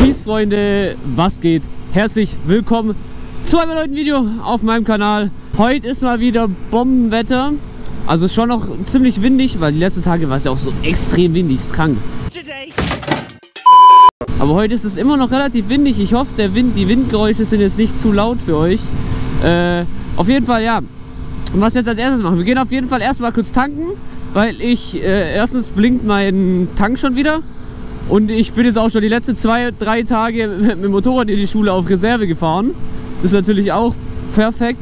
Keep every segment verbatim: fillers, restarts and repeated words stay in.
Peace, Freunde, was geht? Herzlich willkommen zu einem neuen Video auf meinem Kanal. Heute ist mal wieder Bombenwetter. Also schon noch ziemlich windig, weil die letzten Tage war es ja auch so extrem windig, ist krank. Aber heute ist es immer noch relativ windig. Ich hoffe, der Wind, die Windgeräusche sind jetzt nicht zu laut für euch. Äh, auf jeden Fall, ja. Und was wir jetzt als erstes machen, wir gehen auf jeden Fall erstmal kurz tanken, weil ich, äh, erstens blinkt mein Tank schon wieder. Und ich bin jetzt auch schon die letzten zwei, drei Tage mit dem Motorrad in die Schule auf Reserve gefahren. Das ist natürlich auch perfekt.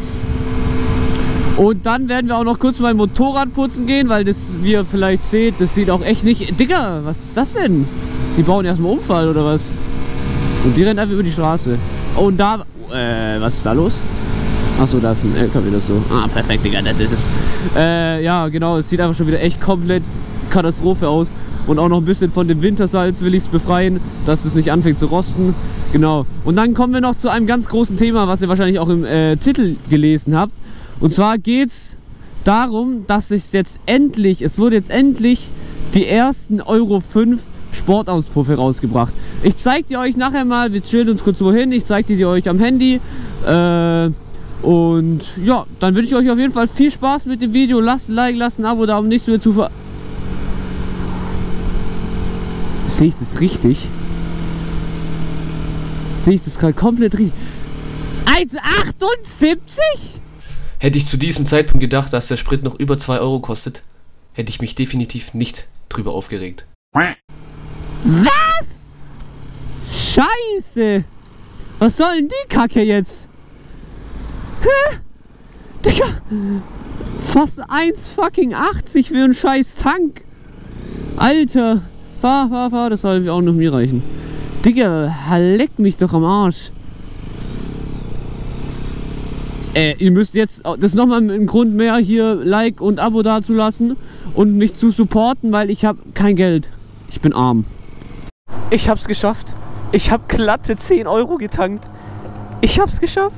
Und dann werden wir auch noch kurz mein Motorrad putzen gehen, weil das, wie ihr vielleicht seht, das sieht auch echt nicht... Digga, was ist das denn? Die bauen erstmal Unfall oder was? Und die rennen einfach über die Straße. Oh, und da... Äh, was ist da los? Achso, da ist ein L K W oder so. Ah, perfekt, Digga, das ist es. Äh, ja, genau, es sieht einfach schon wieder echt komplett Katastrophe aus. Und auch noch ein bisschen von dem Wintersalz will ich es befreien, dass es nicht anfängt zu rosten. Genau. Und dann kommen wir noch zu einem ganz großen Thema, was ihr wahrscheinlich auch im äh, Titel gelesen habt. Und zwar geht es darum, dass es jetzt endlich, es wurde jetzt endlich die ersten Euro fünf Sportauspuffe rausgebracht. Ich zeige die euch nachher mal, wir chillen uns kurz wohin, ich zeige die euch am Handy. Äh, und ja, dann wünsche ich euch auf jeden Fall viel Spaß mit dem Video. Lasst ein Like, lasst ein Abo da, um nichts mehr zu ver... Sehe ich das richtig? Sehe ich das gerade komplett richtig? eins achtundsiebzig? Hätte ich zu diesem Zeitpunkt gedacht, dass der Sprit noch über zwei Euro kostet, hätte ich mich definitiv nicht drüber aufgeregt. Was? Scheiße! Was soll denn die Kacke jetzt? Hä? Digga! Fast eins fucking achtzig für einen scheiß Tank! Alter! Fahr, fahr, fahr, das soll auch noch mir reichen. Digga, leck mich doch am Arsch. Äh, ihr müsst jetzt, das ist nochmal ein Grund mehr, hier Like und Abo dazulassen und mich zu supporten, weil ich habe kein Geld. Ich bin arm. Ich hab's geschafft. Ich habe glatte zehn Euro getankt. Ich hab's geschafft.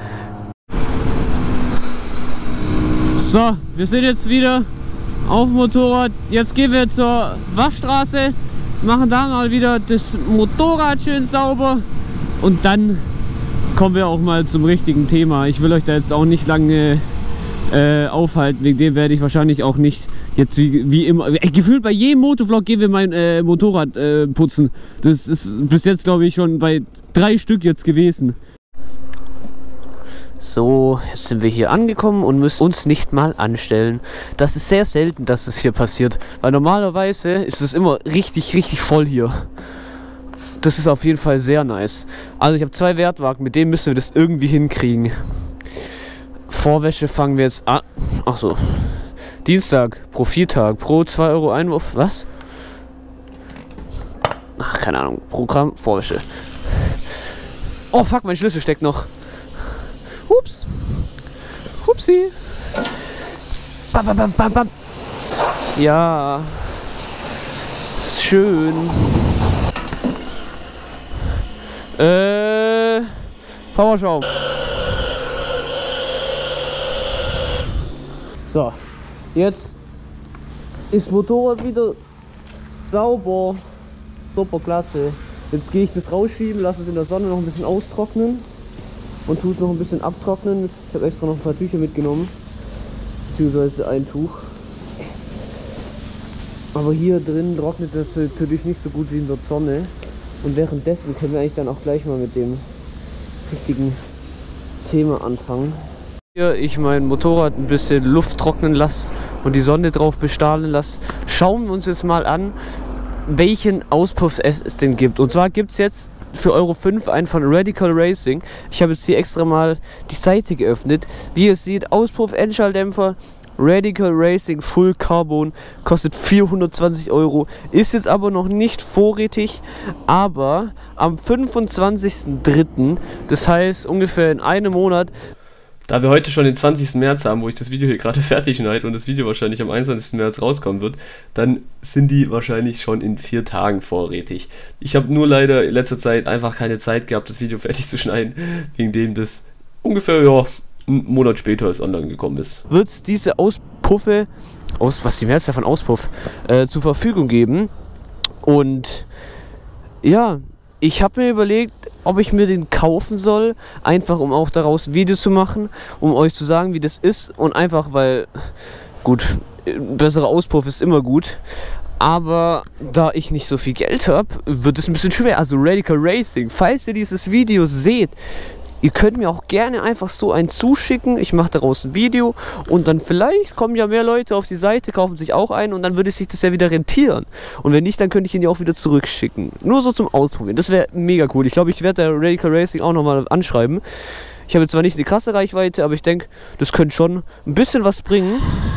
So, wir sind jetzt wieder auf dem Motorrad. Jetzt gehen wir zur Waschstraße, machen da mal wieder das Motorrad schön sauber und dann kommen wir auch mal zum richtigen Thema. Ich will euch da jetzt auch nicht lange äh, aufhalten, wegen dem werde ich wahrscheinlich auch nicht jetzt wie, wie immer, äh, gefühlt bei jedem Motovlog gehen wir mein äh, Motorrad äh, putzen. Das ist bis jetzt glaube ich schon bei drei Stück jetzt gewesen. So, jetzt sind wir hier angekommen und müssen uns nicht mal anstellen. Das ist sehr selten, dass es hier passiert, weil normalerweise ist es immer richtig, richtig voll hier. Das ist auf jeden Fall sehr nice. Also ich habe zwei Wertwagen, mit denen müssen wir das irgendwie hinkriegen. Vorwäsche fangen wir jetzt an. Ach so. Dienstag, Profittag, pro zwei Euro Einwurf. Was? Ach, keine Ahnung. Programm, Vorwäsche. Oh fuck, mein Schlüssel steckt noch. Hups. Hupsi. Bam, bam, bam, bam, bam. Ja. Schön. Äh. Powerschaum. So. Jetzt ist das Motorrad wieder sauber. Super klasse. Jetzt gehe ich das rausschieben, lasse es in der Sonne noch ein bisschen austrocknen. Und tut noch ein bisschen abtrocknen. Ich habe extra noch ein paar Tücher mitgenommen. Beziehungsweise ein Tuch. Aber hier drin trocknet das natürlich nicht so gut wie in der Sonne. Und währenddessen können wir eigentlich dann auch gleich mal mit dem richtigen Thema anfangen. Hier ich mein Motorrad ein bisschen Luft trocknen lasse und die Sonne drauf bestrahlen lasse, schauen wir uns jetzt mal an, welchen Auspuff es denn gibt. Und zwar gibt es jetzt für Euro fünf einen von Radical Racing. Ich habe jetzt hier extra mal die Seite geöffnet. Wie ihr seht, Auspuff, Endschalldämpfer, Radical Racing Full Carbon, kostet vierhundertzwanzig Euro, ist jetzt aber noch nicht vorrätig, aber am fünfundzwanzigsten dritten, das heißt ungefähr in einem Monat, Da wir heute schon den zwanzigsten März haben, wo ich das Video hier gerade fertig schneide und das Video wahrscheinlich am einundzwanzigsten März rauskommen wird, dann sind die wahrscheinlich schon in vier Tagen vorrätig. Ich habe nur leider in letzter Zeit einfach keine Zeit gehabt, das Video fertig zu schneiden, wegen dem das ungefähr, ja, einen Monat später als online gekommen ist. Wird es diese Auspuffe, aus, was die Mehrzahl von Auspuff, äh, zur Verfügung geben. Und ja, ich habe mir überlegt, ob ich mir den kaufen soll, einfach um auch daraus Videos zu machen, um euch zu sagen, wie das ist und einfach, weil, gut, ein besserer Auspuff ist immer gut, aber da ich nicht so viel Geld habe, wird es ein bisschen schwer. Also Radical Racing, falls ihr dieses Video seht, ihr könnt mir auch gerne einfach so einen zuschicken, ich mache daraus ein Video und dann vielleicht kommen ja mehr Leute auf die Seite, kaufen sich auch einen und dann würde sich das ja wieder rentieren. Und wenn nicht, dann könnte ich ihn ja auch wieder zurückschicken. Nur so zum Ausprobieren, das wäre mega cool. Ich glaube, ich werde der Radical Racing auch nochmal anschreiben. Ich habe zwar nicht eine krasse Reichweite, aber ich denke, das könnte schon ein bisschen was bringen.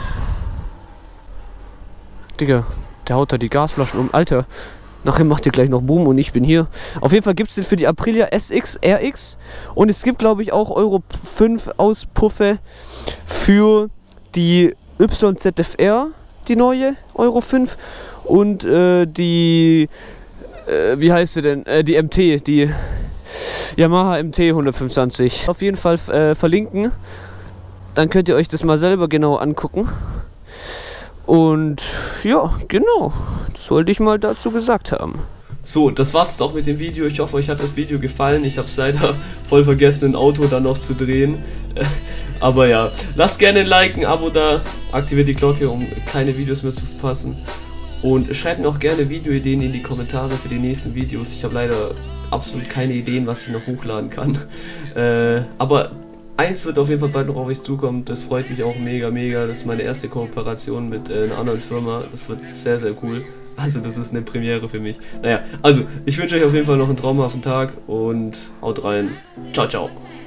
Digga, der haut da die Gasflaschen um. Alter, nachher macht ihr gleich noch Boom und ich bin hier. Auf jeden Fall gibt es den für die Aprilia S X R X. Und es gibt, glaube ich, auch Euro fünf Auspuffe für die Y Z F R, die neue Euro fünf. Und äh, die, äh, wie heißt sie denn? Äh, die M T, die Yamaha M T hundertfünfundzwanzig. Auf jeden Fall äh, verlinken. Dann könnt ihr euch das mal selber genau angucken. Und ja, genau, das wollte ich mal dazu gesagt haben. So, das war's jetzt auch mit dem Video. Ich hoffe, euch hat das Video gefallen. Ich habe es leider voll vergessen, ein Auto dann noch zu drehen. Aber ja, lasst gerne ein Like, ein Abo da, aktiviert die Glocke, um keine Videos mehr zu verpassen. Und schreibt mir auch gerne Videoideen in die Kommentare für die nächsten Videos. Ich habe leider absolut keine Ideen, was ich noch hochladen kann. Äh, aber eins wird auf jeden Fall bald noch auf euch zukommen, das freut mich auch mega, mega. Das ist meine erste Kooperation mit äh, einer anderen Firma. Das wird sehr, sehr cool. Also das ist eine Premiere für mich. Naja, also ich wünsche euch auf jeden Fall noch einen traumhaften Tag und haut rein. Ciao, ciao.